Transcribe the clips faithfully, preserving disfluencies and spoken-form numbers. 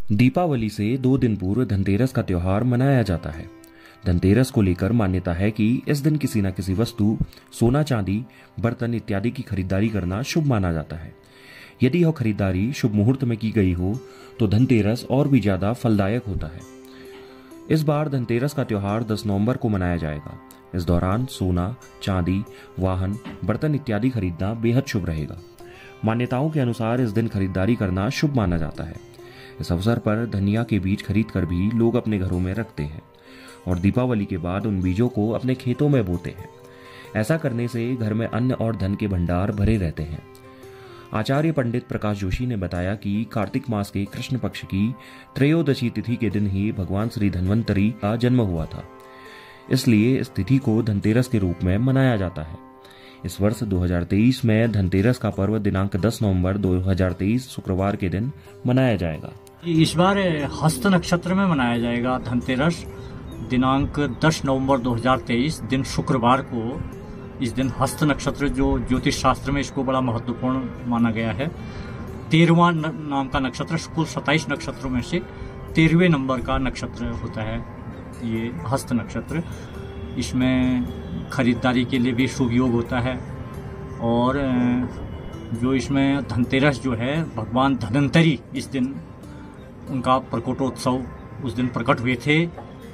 दीपावली से दो दिन पूर्व धनतेरस का त्योहार मनाया जाता है। धनतेरस को लेकर मान्यता है कि इस दिन किसी न किसी वस्तु, सोना चांदी, बर्तन इत्यादि की खरीदारी करना शुभ माना जाता है। यदि यह खरीदारी शुभ मुहूर्त में की गई हो तो धनतेरस और भी ज्यादा फलदायक होता है। इस बार धनतेरस का त्योहार दस नवंबर को मनाया जाएगा। इस दौरान सोना, चांदी, वाहन, बर्तन इत्यादि खरीदना बेहद शुभ रहेगा। मान्यताओं के अनुसार इस दिन खरीदारी करना शुभ माना जाता है। इस अवसर पर धनिया के बीज खरीद कर भी लोग अपने घरों में रखते हैं और दीपावली के बाद उन बीजों को अपने खेतों में बोते हैं। ऐसा करने से घर में अन्न और धन के भंडार भरे रहते हैं। आचार्य पंडित प्रकाश जोशी ने बताया कि कार्तिक मास के कृष्ण पक्ष की त्रयोदशी तिथि के दिन ही भगवान श्री धन्वंतरी का जन्म हुआ था, इसलिए इस तिथि को धनतेरस के रूप में मनाया जाता है। इस वर्ष दो हज़ार तेईस में धनतेरस का पर्व दिनांक दस नवंबर दो हज़ार तेईस शुक्रवार के दिन मनाया जाएगा। इस बार हस्त नक्षत्र में मनाया जाएगा धनतेरस। दिनांक दस नवंबर दो हज़ार तेईस दिन शुक्रवार को इस दिन हस्त नक्षत्र, जो ज्योतिष शास्त्र में इसको बड़ा महत्वपूर्ण माना गया है, तेरहवां नाम का नक्षत्र, कुल सत्ताईस नक्षत्रों में से तेरहवें नंबर का नक्षत्र होता है ये हस्त नक्षत्र। इसमें खरीदारी के लिए भी शुभ योग होता है और जो इसमें धनतेरस जो है, भगवान धन्वंतरी इस दिन उनका प्रकटोत्सव उस दिन प्रकट हुए थे।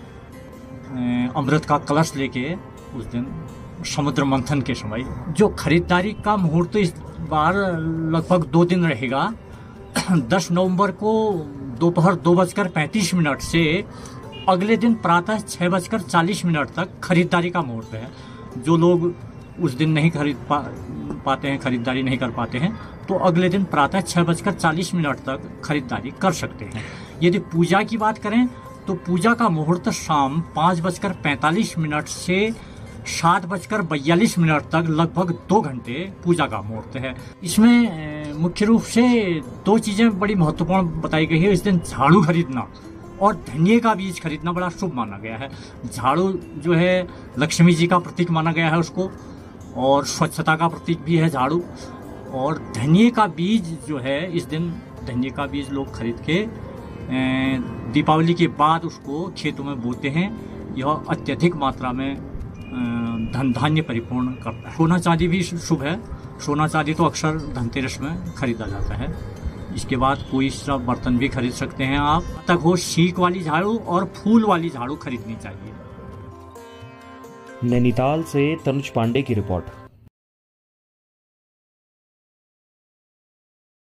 अमृत का कलश लेके उस दिन समुद्र मंथन के समय। जो खरीदारी का मुहूर्त इस बार लगभग दो दिन रहेगा। दस नवंबर को दोपहर दो बजकर पैंतीस मिनट से अगले दिन प्रातः छह बजकर चालीस मिनट तक खरीदारी का मुहूर्त है। जो लोग उस दिन नहीं खरीद पा, पाते हैं, खरीदारी नहीं कर पाते हैं, तो अगले दिन प्रातः छह बजकर चालीस मिनट तक खरीदारी कर सकते हैं। यदि पूजा की बात करें तो पूजा का मुहूर्त शाम पाँच बजकर पैंतालीस मिनट से सात बजकर बयालीस मिनट तक लगभग दो घंटे पूजा का मुहूर्त है। इसमें मुख्य रूप से दो चीजें बड़ी महत्वपूर्ण बताई गई है। इस दिन झाड़ू खरीदना और धनिये का बीज खरीदना बड़ा शुभ माना गया है। झाड़ू जो है लक्ष्मी जी का प्रतीक माना गया है उसको, और स्वच्छता का प्रतीक भी है झाड़ू। और धनिये का बीज जो है, इस दिन धनिये का बीज लोग खरीद के दीपावली के बाद उसको खेतों में बोते हैं। यह अत्यधिक मात्रा में धन धान्य परिपूर्ण करता है। सोना चांदी भी शुभ है। सोना चांदी तो अक्सर धनतेरस में खरीदा जाता है। इसके बाद कोई सा बर्तन भी खरीद सकते हैं आप। तक हो सीक वाली झाड़ू और फूल वाली झाड़ू खरीदनी चाहिए। नैनीताल से तनुज पांडे की रिपोर्ट।